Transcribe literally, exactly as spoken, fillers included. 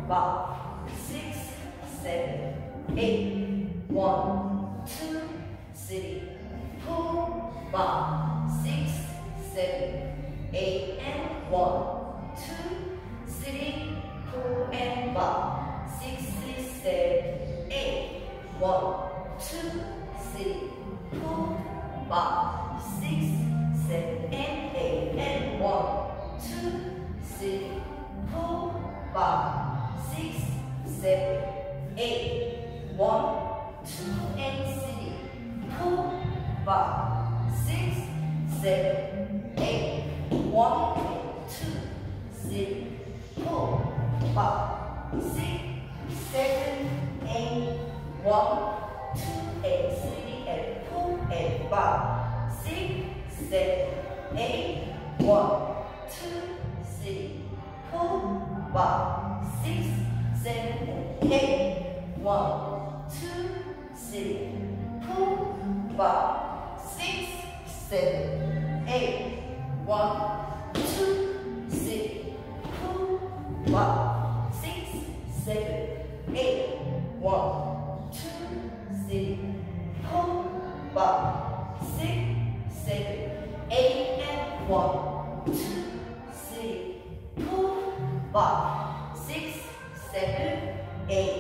five, six, seven, eight, one, two, three, four, five, six, seven, eight, and one, two, three, four, and five, six, seven, eight, one, two, three, four, five, six, seven, and eight, and one, two, three, four, five, six, seven, eight, one, two, and three, four, five, six, seven, eight, one, two, three, four, five, six, seven, eight, one, two, and three, and four, and five, six, seven, eight, one, two, three, four, five, six, seven, eight, one, two, three, four, five, six, seven, eight, one, two, three, four, five, six, seven, eight, one, two, three, four, five, six, seven, eight, and one, two, three, four, five, six, seven, eight.